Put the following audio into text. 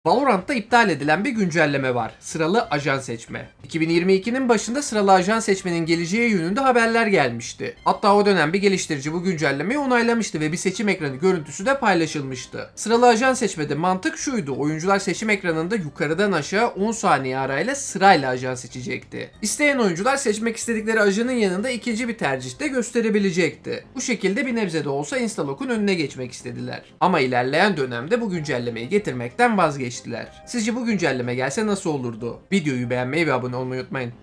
Valorant'ta iptal edilen bir güncelleme var. Sıralı ajan seçme. 2022'nin başında sıralı ajan seçmenin geleceği yönünde haberler gelmişti. Hatta o dönem bir geliştirici bu güncellemeyi onaylamıştı ve bir seçim ekranı görüntüsü de paylaşılmıştı. Sıralı ajan seçmede mantık şuydu. Oyuncular seçim ekranında yukarıdan aşağı 10 saniye arayla sırayla ajan seçecekti. İsteyen oyuncular seçmek istedikleri ajanın yanında ikinci bir tercih de gösterebilecekti. Bu şekilde bir nebze de olsa Instalok'un önüne geçmek istediler. Ama ilerleyen dönemde bu güncellemeyi getirmekten vazgeçtiler. Sizce bu güncelleme gelse nasıl olurdu? Videoyu beğenmeyi ve abone olmayı unutmayın.